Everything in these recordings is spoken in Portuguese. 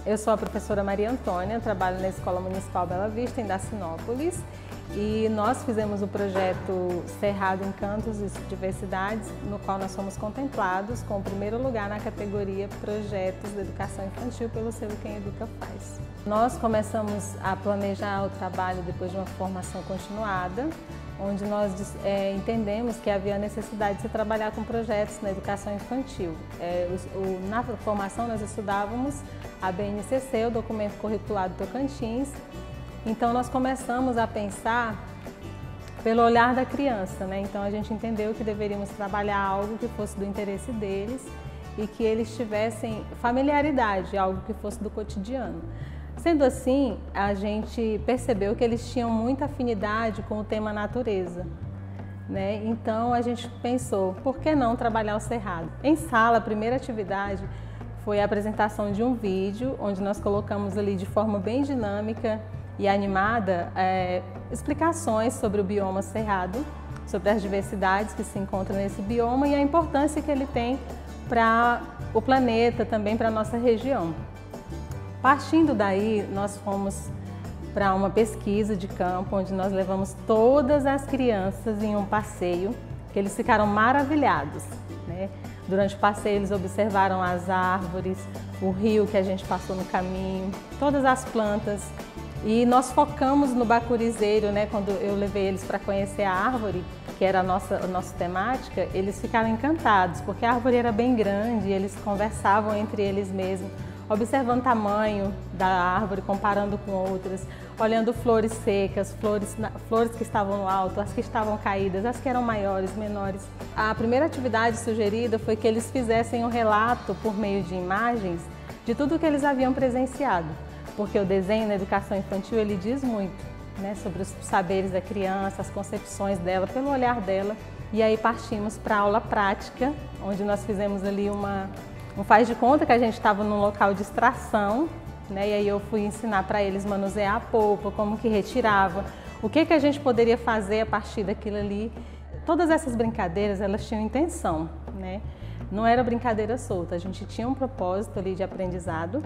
Eu sou a professora Maria Antônia, trabalho na Escola Municipal Bela Vista, em Dacinópolis, e nós fizemos o projeto Cerrado Encantos e Diversidades, no qual nós fomos contemplados com o primeiro lugar na categoria Projetos de Educação Infantil pelo selo Quem Educa Faz. Nós começamos a planejar o trabalho depois de uma formação continuada, onde nós entendemos que havia a necessidade de se trabalhar com projetos na educação infantil. Na formação nós estudávamos a BNCC, o Documento Curricular do Tocantins, então nós começamos a pensar pelo olhar da criança, né? Então a gente entendeu que deveríamos trabalhar algo que fosse do interesse deles e que eles tivessem familiaridade, algo que fosse do cotidiano. Sendo assim, a gente percebeu que eles tinham muita afinidade com o tema natureza, né? Então a gente pensou, por que não trabalhar o cerrado? Em sala, a primeira atividade foi a apresentação de um vídeo, onde nós colocamos ali de forma bem dinâmica e animada explicações sobre o bioma cerrado, sobre as diversidades que se encontram nesse bioma e a importância que ele tem para o planeta, também para a nossa região. Partindo daí, nós fomos para uma pesquisa de campo, onde nós levamos todas as crianças em um passeio, que eles ficaram maravilhados, né? Durante o passeio, eles observaram as árvores, o rio que a gente passou no caminho, todas as plantas. E nós focamos no bacurizeiro, né? Quando eu levei eles para conhecer a árvore, que era a nossa temática, eles ficaram encantados, porque a árvore era bem grande e eles conversavam entre eles mesmos, observando o tamanho da árvore, comparando com outras, olhando flores secas, flores que estavam no alto, as que estavam caídas, as que eram maiores, menores. A primeira atividade sugerida foi que eles fizessem um relato por meio de imagens de tudo o que eles haviam presenciado, porque o desenho na educação infantil ele diz muito, né, sobre os saberes da criança, as concepções dela, pelo olhar dela. E aí partimos para a aula prática, onde nós fizemos ali um faz de conta que a gente estava num local de extração, né? E aí eu fui ensinar para eles manusear a polpa, como que retirava, o que a gente poderia fazer a partir daquilo ali. Todas essas brincadeiras, elas tinham intenção, né? Não era brincadeira solta, a gente tinha um propósito ali de aprendizado.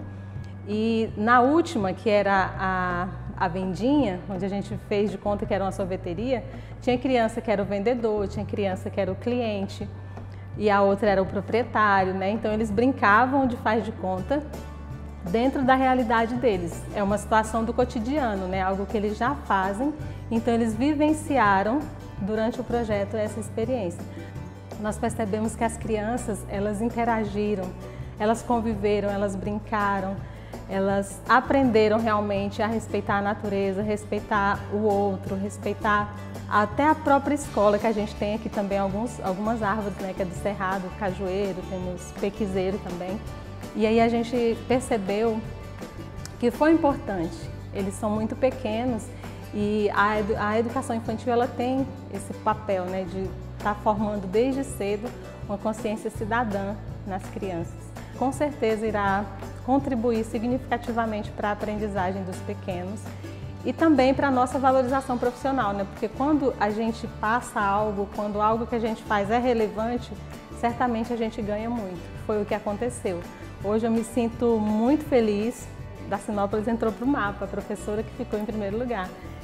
E na última, que era a vendinha, onde a gente fez de conta que era uma sorveteria, tinha criança que era o vendedor, tinha criança que era o cliente, e a outra era o proprietário, né? Então eles brincavam de faz de conta dentro da realidade deles. É uma situação do cotidiano, né? Algo que eles já fazem, então eles vivenciaram durante o projeto essa experiência. Nós percebemos que as crianças, elas interagiram, elas conviveram, elas brincaram, elas aprenderam realmente a respeitar a natureza, respeitar o outro, respeitar até a própria escola, que a gente tem aqui também algumas árvores, né, que é do cerrado, cajueiro, temos pequizeiro também. E aí a gente percebeu que foi importante, eles são muito pequenos e a educação infantil ela tem esse papel, né, de estar formando desde cedo uma consciência cidadã nas crianças. Com certeza irá contribuir significativamente para a aprendizagem dos pequenos e também para a nossa valorização profissional, né? Porque quando a gente passa algo, quando algo que a gente faz é relevante, certamente a gente ganha muito. Foi o que aconteceu. Hoje eu me sinto muito feliz. Dacinópolis entrou para o mapa, a professora que ficou em primeiro lugar.